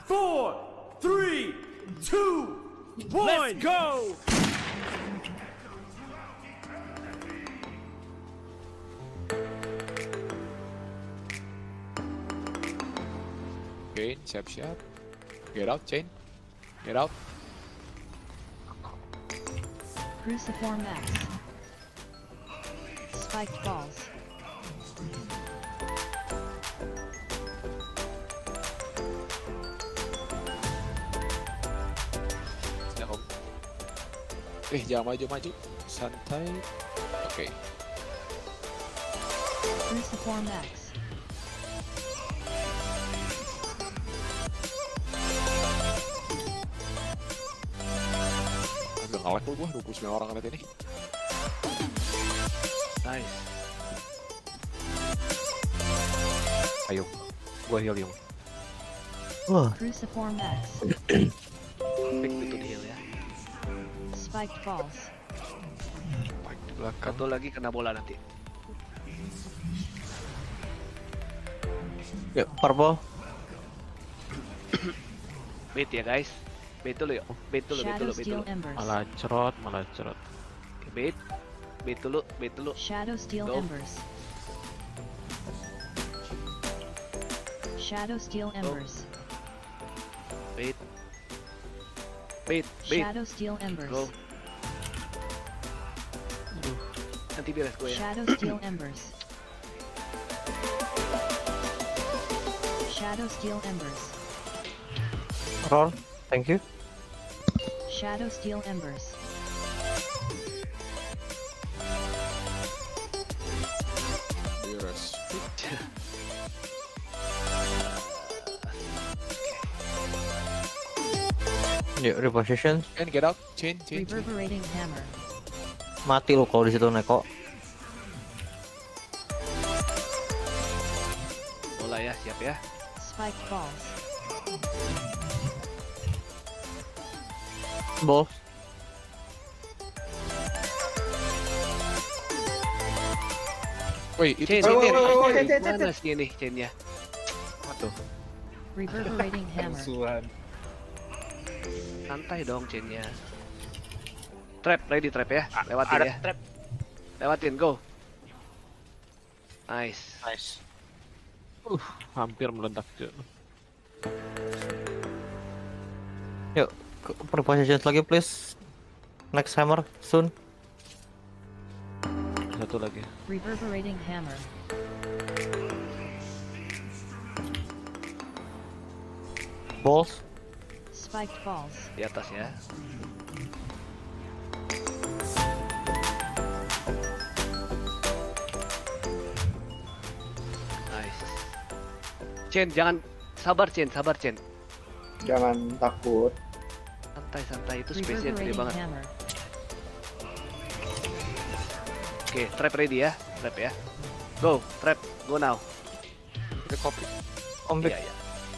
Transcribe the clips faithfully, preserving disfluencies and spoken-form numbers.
four, three, two, one, let's go! Chain, siap-siap. Get out, chain. Get out. Cruciform X. Spiked balls. Siap. Eh, jangan maju-maju. Santai. Oke. Okay. Cruciform X. Nge-lag lu gua, dua puluh sembilan orang liat ini. Nice. Ayo, gua heal yung. Wah. Cruciform X. Pick itu di heal ya. Spiked balls. Spike di belakang. Satu lagi kena bola nanti. Yuk, purple. Bait ya guys. Bait dulu yuk. Bait dulu, bait dulu, bait dulu. Malah cerot, malah cerot. Oke, bait. Bait dulu, bait dulu. Shadow Steel Go. Embers. Shadow Steel Embers. Bait. Bait, bait. Shadow Steel Embers. Go. Aduh, nanti beres gue ya. Shadow Steel Embers. Shadow Steel Embers. Roll, thank you. Shadow Steel Embers. Beres. Yuk, reposition. Chain, get out. Chain, chain, chain. Reverberating Hammer. Mati lu kalau di situ Neko. Bola ya, siap ya. Spiked balls. Ball. Woi, itu Chain, chain. chain, chain. Mana sih ini chainnya? Aduh. Reverberating Hammer. Santai dong chainnya. Trap, ready trap ya. Lewatin Ada ya. trap. Lewatin, go. Nice. Nice. Uh, hampir meledak cuy. Yuk, reposition lagi please. Next hammer soon. Satu lagi. Reverberating Hammer. Balls. Spiked balls. Di atas ya. Nice. Chen, jangan sabar Chen, sabar Chen. Jangan takut. Santai-santai, itu space-nya gede Reverberating banget. Hammer. Oke, trap ready ya. Trap ya. Go, trap, go now. Udah copy. Ombek. Iya, iya.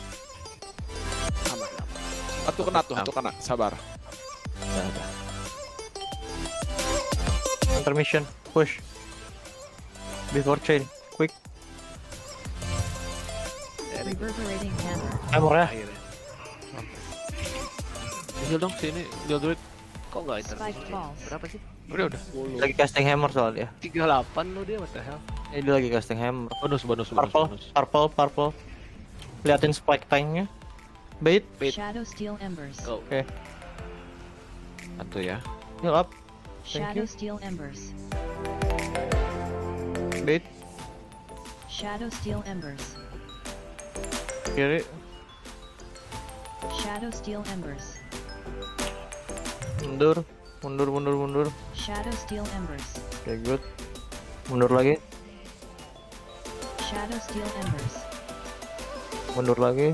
Aman, aman. Satu kena tuh, satu kena. Sabar. Udah, udah. Intermission, push. Before chain, quick. Reverberating Hammer. Hammer ya. Akhirnya. Heal dong sini, heal duit. Kok nggak Spiked intermission? balls. Berapa sih? Udah, udah. Lagi casting hammer soalnya. tiga puluh delapan lo dia, what the hell? Eh, dia lagi casting hammer. Bonus, bonus, bonus, Purple, bonus. purple, purple. Liatin spike tanknya. Bait. Bait. Shadow Steel Embers. Go. Oke. Satu ya. Heal up. Thank Shadow you. Steel Embers. Bait. Shadow Steel Embers. Kiri. Shadow Steel Embers. Mundur. Mundur, mundur, mundur. Shadow Steel Embers. Oke, good. Mundur lagi. Shadow Steel Embers. Mundur lagi.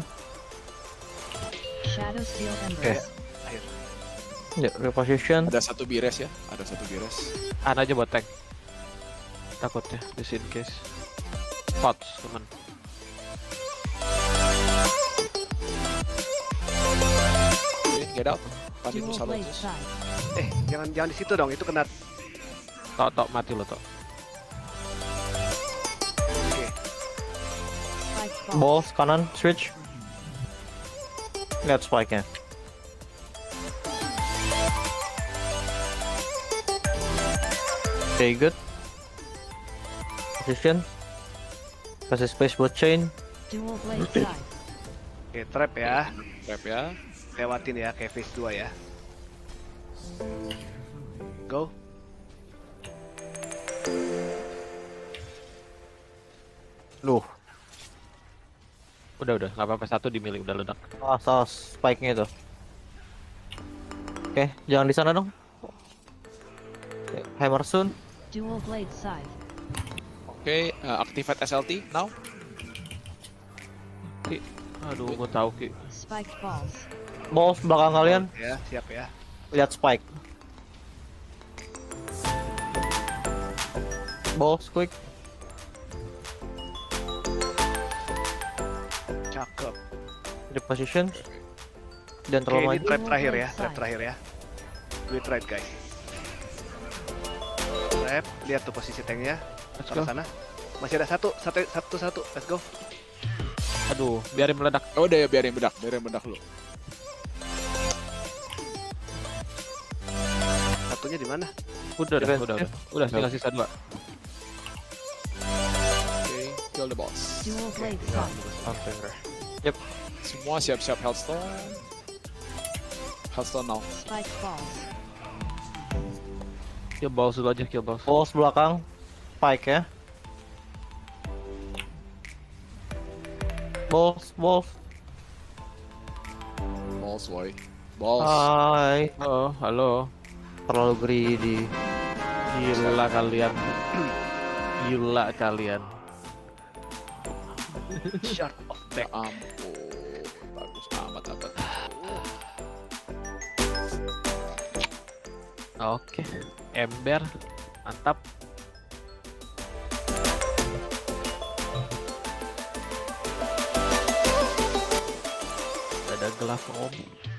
Shadow Steel Oke. Embers. Akhir. Ya, reposition. Ada satu bires ya. Ada satu bires. An aja buat tank. Takutnya, just in case. Pots, teman. Chain, get out. Panik Dual salah blade terus. side. Eh, jangan jangan di situ dong, itu kena. Tok, tok, mati lo tok. Oke. Spiked balls. Balls kanan, switch. Lihat spike-nya. Okay, good. Position. Kasih space buat chain. Dual blade side. Oke, trap ya. Trap ya. Lewatin ya, kayak phase dua ya. Go. Loh, Udah udah, nggak apa-apa, satu dimilih udah ledak. ah, salah spike-nya itu. Oke, jangan di sana dong. Oke, hammer soon. Dual blade side. Oke, uh, activate S L T now. Ki, aduh, gua tahu Ki. Spiked balls. Balls belakang kalian. Ya, siap ya. Lihat spike. Balls quick. Cakep. Di position. Dan Oke, terlalu ini maju. trap terakhir ya, trap terakhir ya. Do it right, guys. Trap, lihat tuh posisi tanknya. Let's Ke go. sana. Masih ada satu, satu, satu, satu. Let's go. Aduh, biarin meledak. Oh, udah ya, biarin bedak, biarin bedak lu. Satunya di mana? Udah, udah, Defense. udah, udah. Udah, tinggal sisa dua. Oke, kill the boss. Dual blade side. Something rare. Semua siap-siap Healthstone. Healthstone now. Spiked balls. Kill balls dulu aja, kill balls. Balls belakang. Spike ya. Balls, balls. Balls, boy. Balls. Hai. Oh, halo. Terlalu greedy. Gila kalian. Gila kalian. Shut up, back. Ampun, bagus amat amat. Oke, ember, mantap. Ada gelap om.